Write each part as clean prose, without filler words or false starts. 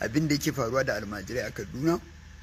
abin da yake faruwa da almajirai a Kaduna,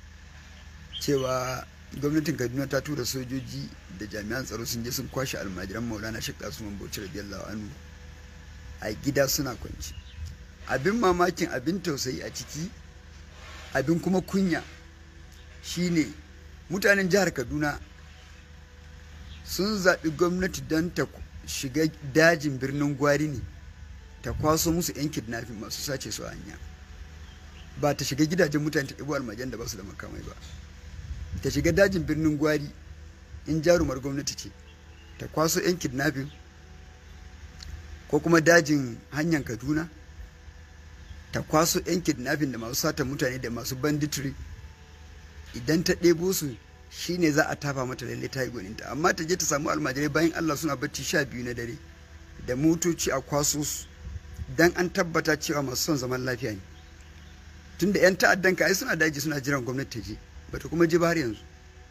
cewa gwamnatin Kaduna ta tura sojoji da jami'an tsaro sun je sun kwashe almajiran Maulana Sheikh Usman Bauchi radiyallahu anhu a gida suna kwanci. Abin mamakin, abin tausayi a ciki, abin kuma kunya shine mutanen jihar Kaduna sun zaɓi gwamnati don ta shiga dajin birnin Gwari ne ta kwaso musu 'yan kidnapping masu sace su a hanya, ba ta shiga gidajen mutane ta ɗibo almajan da ba su da makamai ba. Ta shiga dajin birnin Gwari in jarumar gwamnati ce, ta kwaso 'yan kidnapping, ko kuma dajin hanyar Kaduna ta kwaso 'yan kidnapping da masu satan mutane da masu banditry. Idan ta ɗebo su shine za a tafa mata lalle ta yi gwaninta. Amma ta je ta samu almajirai bayan Allah suna bacci 12 na dare da motoci a kwaso su, dan an tabbata cewa masu son zaman lafiya ne. Tunda 'yan ta'addan ka ai suna daji suna jiran gwamnati ta je, bata kuma je ba har yanzu.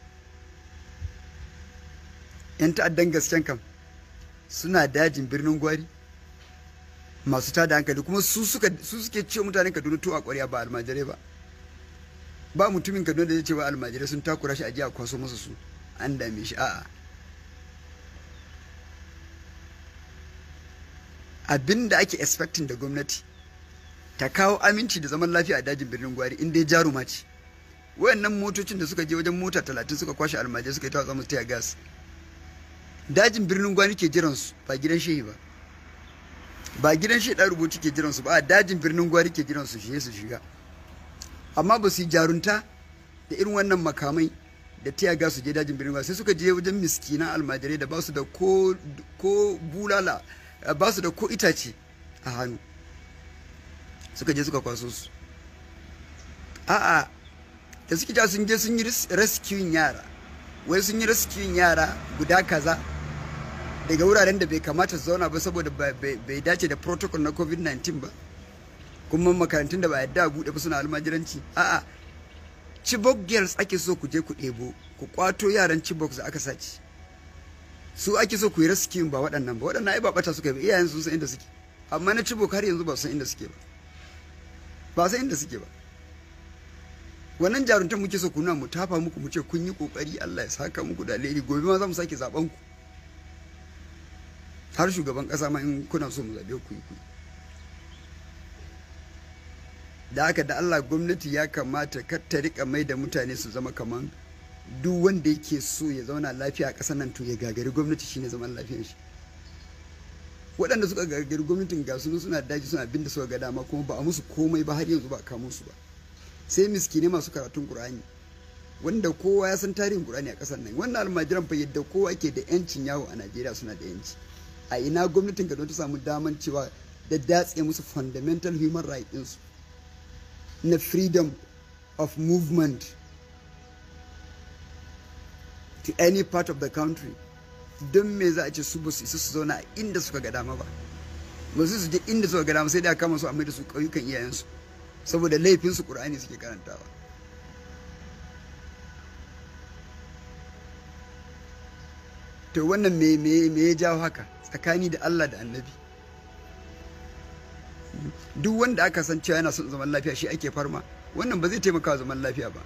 'Yan ta'addan gasken kam suna dajin birnin Gwari masu tada hankali, kuma su suke ce mutanen Kaduna to a ƙwarya, ba almajirai ba. Ba mutumin Kaduna da zai ce wa almajirai sun takura shi a jiya kwaso masa su an dame shi, a'a. Abin da ake expecting da gwamnati ta kawo aminci da zaman lafiya a dajin birnin Gwari in dai jaruma ce. Wayannan motocin da suka je wajen mota 30 suka kwashe almajirai suka yi ta musu taya gas, dajin birnin Gwari ke jiransu, ba gidan shehi ba. Ba gidan shehi ɗan rubuci ke jiransu ba, a dajin birnin Gwari ke jiransu shi su shiga. Amma ba su yi jarunta da irin wannan makamai da tiyaga su je dajin birnin Gwari, sai suka je wajen miskinan almajirai da ba su da ko bulala, ba su da ko itace a hannu, suka je suka kwaso su. A'a, da suke ja sun je sun yi rescuing yara, wai sun yi rescuing yara guda kaza daga wuraren da bai kamata su zauna ba saboda bai dace da protocol na COVID-19 ba, kuma makarantun da ba yadda a buɗe ba suna almajiranci. A'a, Chibok girls ake so ku je ku ɗebo, ku kwato yaran Chibok da aka sace, su ake so ku yi rescue, ba waɗannan ba. Waɗannan ai ba ɓata suka yi ba, iyayen sun san inda suke, amma na Chibok har yanzu ba san inda suke ba, ba san inda suke ba. Wannan jaruntan muke so ku nuna, mu tafa muku, mu ce kun yi kokari, Allah ya saka muku da alheri, gobe ma za mu sake zaben ku, har shugaban ƙasa ma in kuna so mu zabe ku yi. Da haka da Allah, gwamnati ya kamata kar ta rika mai da mutane su zama kaman duk wanda yake so ya zauna lafiya a ƙasar nan to ya gagari gwamnati shine zaman lafiyar shi. Waɗanda suka gagari gwamnatin ga su suna daji suna abin da suka ga dama, kuma ba a musu komai ba, har yanzu ba a kamo su ba. Sai miskine masu karatun Qur'ani, wanda kowa ya san tarihin Qur'ani a ƙasar nan. Wannan almajiran fa yadda kowa ke da yancin yawo a Najeriya suna da yanci. A ina gwamnatin Kaduna ta samu daman cewa da datse musu fundamental human right ɗinsu na freedom of movement to any part of the country? Don me za a ce su ba su isa su zauna a inda suka ga dama ba, ba su je inda suka ga dama, sai da kama su a mai da su ƙauyukan iyayensu saboda laifinsu Qur'ani suke karantawa. To wannan me ya jawo haka? Tsakani da Allah da Annabi, duk wanda aka san cewa yana son zaman lafiya shi ake farma. Wannan ba zai taimaka wa zaman lafiya ba.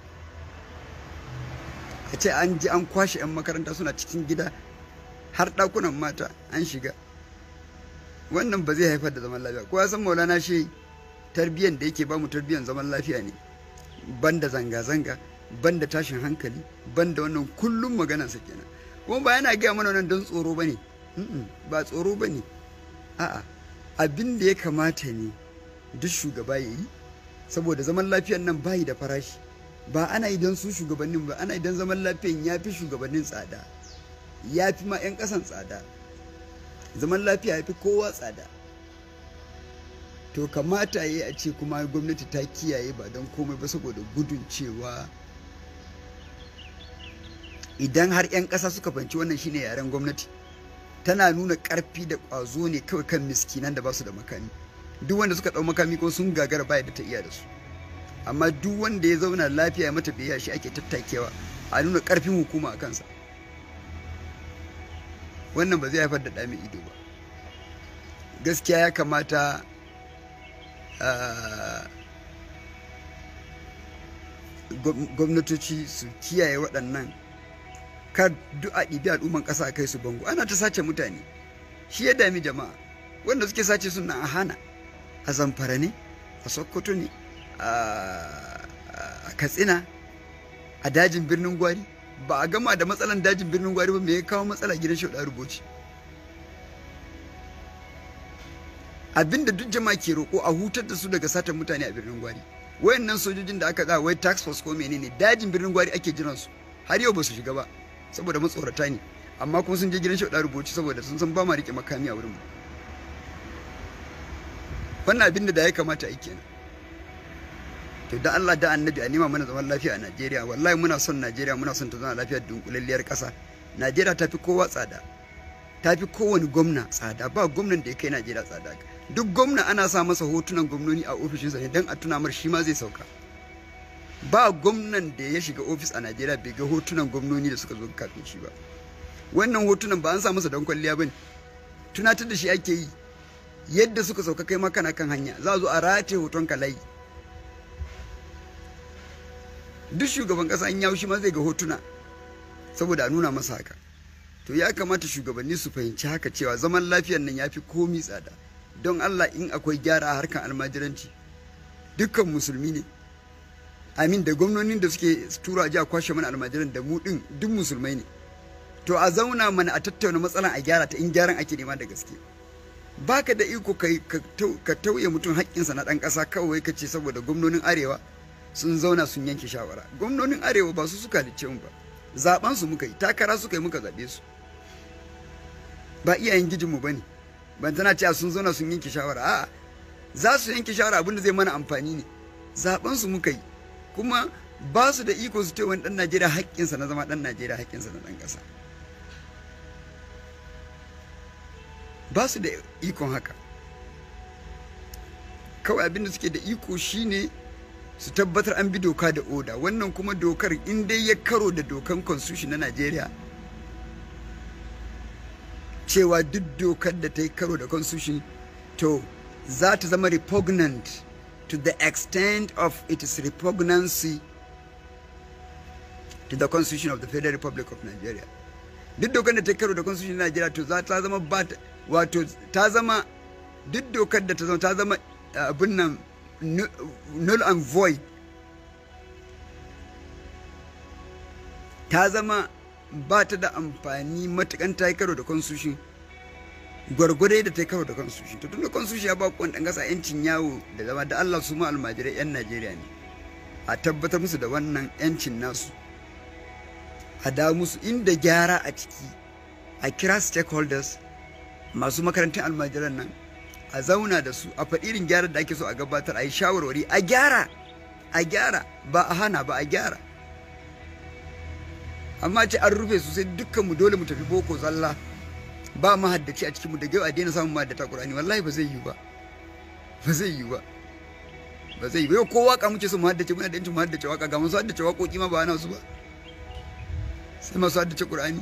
A ce an ji an kwashe 'yan makaranta suna cikin gida, har ɗakunan mata an shiga, wannan ba zai haifar da zaman lafiya. Kowa san Maulana shi tarbiyyar da yake ba mu tarbiyyar zaman lafiya ne, banda zanga-zanga, banda tashin hankali, banda wannan kullum maganarsa kenan. Kuma ba yana gaya mana wannan don tsoro ba ne, ba tsoro ba ne. A'a, abin da ya kamata ne duk shugaba ya yi, saboda zaman lafiyan nan bayi da farashi. Ba ana yi don su shugabannin ba, ana yi don zaman lafiyan ya fi shugabannin tsada, ya fi ma 'yan ƙasan tsada. Zaman lafiya ya fi kowa tsada. To kamata ya yi a ce kuma gwamnati ta kiyaye, ba don komai ba saboda gudun cewa idan har 'yan ƙasa suka fahimci wannan shine yaren gwamnati, tana nuna ƙarfi da ƙwazo ne kawai kan miskinan da ba su da makami. Duk wanda suka ɗau makami ko sun gagara baya da ta iya da su. Amma duk wanda ya zauna lafiya mata biyayya shi ake tattakewa, a nuna ƙarfin hukuma a kansa. Wannan ba zai haifar da ɗa mai ido ba. Gaskiya ya kamata gwamnatoci su kiyaye waɗannan, kar duk a ɗibi al'umman ƙasa a kai su bango. Ana ta sace mutane, shi ya dami jama'a. Wanda suke sace suna a hana, a Zamfara ne, a Sokoto ne, a Katsina, a dajin birnin Gwari. Ba a gama da matsalan dajin birnin Gwari ba, me ya kawo matsala gidan Sheikh Bauchi? Abinda duk jama'a ke roƙo a hutar da su daga satan mutane a birnin Gwari. Wayannan sojojin da aka za wai tax force ko menene, dajin birnin Gwari ake jiran su, har yau ba su shiga ba saboda matsorata ne, amma kuma sun je gidan Sheikh Bauchi saboda sun san ba ma rike makami a wurin mu. Wannan abin da ya kamata a yi kenan. To da Allah da Annabi a nema mana zaman lafiya a Najeriya. Wallahi muna son Najeriya, muna son ta zama lafiya da dunkulalliyar ƙasa. Najeriya ta fi kowa tsada, ta fi kowane gwamna tsada. Ba gwamnan da ya kai Najeriya tsada. Duk gwamna ana sa masa hotunan gwamnoni a ofishinsa ne don a tuna mar shi ma zai sauka. Ba gwamnan da ya shiga ofis a Najeriya bai ga hotunan gwamnoni da suka zo kafin shi ba. Wannan hotunan ba an sa masa don kwalliya ba ne, tunatar da shi ake yi. Yadda suka sauka kai ma kana kan hanya, za a zo a rataye hoton ka layi. Duk shugaban kasa in yawo shi ma zai ga hotuna saboda a nuna masa haka. To ya kamata shugabanni su fahimci haka, cewa zaman lafiyar nan ya fi komi tsada. Don Allah, in akwai gyara a harkan almajiranci, dukkan musulmi ne, amin, da gwamnonin da suke tura a ji a kwashe mana almajiran da mu din duk musulmai ne. To a zauna mana a tattauna matsalan a gyara ta, in gyaran ake nema da gaske. Baka da iko ka tauye mutum haƙƙinsa na ɗan ƙasa kawai ka ce saboda gwamnonin arewa sun zauna sun yanke shawara. Gwamnonin arewa ba su suka halicce mu ba, zaben su muka yi, takara suka yi, muka zaɓe su. Ba iyayen gijinmu ba ne, ban tana cewa sun zauna sun yanke shawara. A'a, za su yanke shawara abinda zai mana amfani ne. Zaben su muka yi, kuma ba su da iko su ce wani ɗan Najeriya haƙƙinsa na zama ɗan Najeriya, haƙƙinsa na ɗan ƙasa. Ba su da ikon haka. Kawai abinda suke da iko shine su tabbatar an bi doka da oda. Wannan kuma dokar in dai ya karo da dokan constitution na Najeriya, cewa duk dokar da ta yi karo da constitution to za ta zama repugnant to the extent of its repugnancy to the constitution of the Federal Republic of Nigeria. Duk dokar da ta yi karo da constitution na Najeriya to za ta zama wato ta zama, duk dokar da ta zama abin nan null and void, ta zama ba ta da amfani matukan ta yi karo da constitution, gwargwadai da ta yi karo da constitution. To tunda constitution ya ba ku ɗan ƙasa yancin yawo da zama, da Allah su ma almajirai 'yan Najeriya ne, a tabbatar musu da wannan yancin nasu, a dawo musu inda gyara a ciki, a kira stakeholders masu makarantar almajiran nan, a zauna da su, a faɗi irin gyarar da ake so a gabatar, a yi shawarwari, a gyara, ba a hana ba, a gyara. Amma ce an rufe su sai dukkanmu dole mu tafi boko zalla, ba mahaddaci a cikinmu, da a daina samun mahaddata Qur'ani. Wallahi ba zai yi ba, ba zai yi ba, ba zai yi ba. Yau ko waka muke so mu haddace, muna da yancin mu haddace waka, ga masu haddace waƙoƙi ma ba ana su ba, sai masu haddace Qur'ani.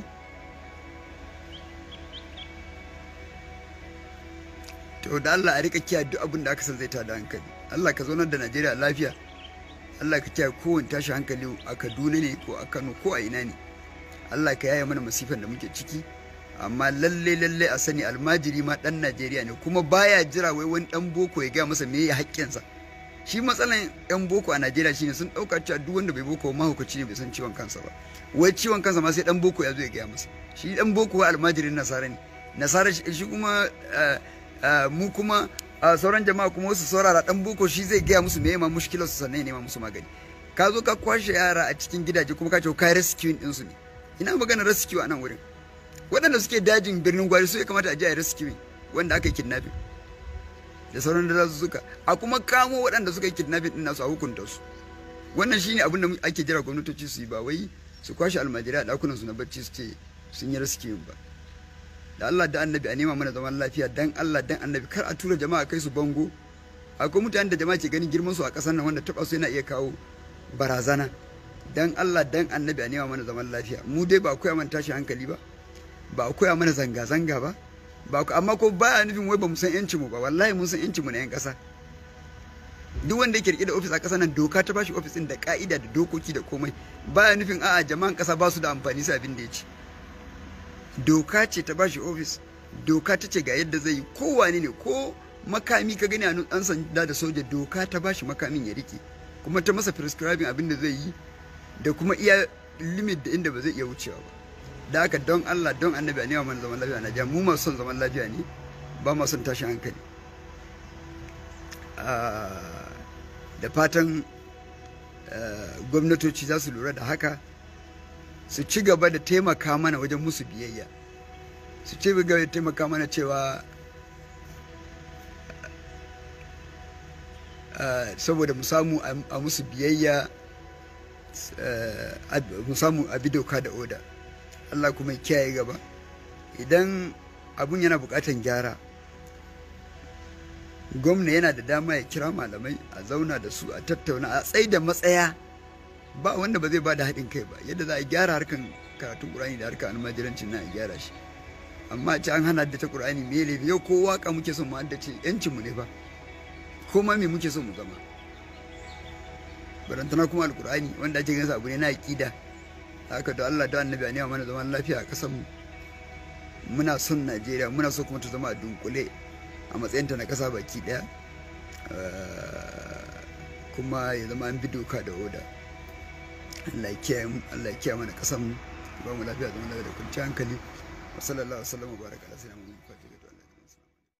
To da Allah a rika kiyaye duk abin da aka san zai tada hankali. Allah ka zaunar da Najeriya lafiya. Allah ka kiyaye kowane tashi hankali a Kaduna ne ko a Kano ko a ina ne. Allah ka yaye mana masifan da muke ciki. Amma lalle a sani almajiri ma dan Najeriya ne, kuma baya jira wai wani dan boko ya gaya masa me ya haƙƙinsa. Shi matsalan yan boko a Najeriya shine sun ɗauka cewa duk wanda bai boko ma hukunci ne, bai san ciwon kansa ba. Wai ciwon kansa ma sai dan boko ya zo ya gaya masa. Shi dan boko wai almajirin nasara ne. Nasara shi kuma mu kuma sauran jama'a kuma wasu saurara, dan boko shi zai gaya musu meye ma mushkilar su sannan ya nema musu magani. Ka zo ka kwashe yara a cikin gidaje kuma ka ce ka rescue din su ne. Ina magana rescue a nan wurin. Waɗanda suke dajin birnin Gwari su ya kamata a je a rescue wanda aka yi kidnapping da sauran da suka, a kuma kamo waɗanda suka yi kidnapping din nasu a hukunta su. Wannan shine abin da ake jira gwamnatoci su yi, ba wai su kwashe almajirai a ɗakunan su na bacci su ce sun yi rescue ba. Da Allah da Annabi a nema mana zaman lafiya, dan Allah dan Annabi, kar a tura jama'a kai su bango. Akwai mutanen da jama'a ke ganin girman su a ƙasar nan wanda taba su yana iya kawo barazana. Dan Allah dan Annabi a nema mana zaman lafiya. Mu dai ba a koya mana tashi hankali ba, ba a koya mana zanga-zanga ba, amma ko baya nufin wai ba mu san yancin mu ba. Wallahi mun san yancin mu na yan ƙasa. duk wanda yake rike da ofis a ƙasar nan doka ta bashi ofis din da ka'ida da dokoki da komai, baya nufin a'a jama'an ƙasa ba su da amfani sai abin da ya ce. Doka ce ta bashi ofis, doka ta ce ga yadda zai yi, kowane ne, ko makami ka gani a ɗan sanda da soja, doka ta bashi makamin ya rike, kuma ta masa prescribing abin da zai yi da kuma iya limit da inda ba zai iya wucewa ba. Da haka don Allah don annabi a nema mana zaman lafiya a Najeriya. Mu masu son zaman lafiya ne, ba ma son tashin hankali. Da fatan gwamnatoci za su lura da haka, su ci gaba da taimaka mana wajen musu biyayya, su ci gaba da taimaka mana cewa saboda mu samu a musu biyayya, mu samu a bi doka da oda. Allah kuma ya kiyaye gaba. Idan abun yana bukatan gyara, gwamna yana da dama ya kira malamai a zauna da su a tattauna a tsaye da matsaya, ba wanda ba zai ba da haɗin kai ba, yadda za a gyara harkan karatun ƙur'ani da harkan almajirancin na a gyara shi. Amma ce an hana da ta ƙur'ani me laifi? Yau ko waka muke son mu haddace, yancin mu ne ba, ko ma me muke son mu zama. Barantana kuma alƙur'ani wanda ake ganin abu ne na aƙida. Haka da Allah da annabi a nema mana zaman lafiya a ƙasar mu. Muna son Najeriya, muna so kuma ta zama a dunkule a matsayinta na ƙasa baki ɗaya, kuma ya zama an bi doka da oda. Allah ya kiyaye mana ƙasar mu, ba mu lafiya, zaman lafiya da kwanciyar hankali. Wa sallallahu alaihi wa sallam wa baraka ala sayyidina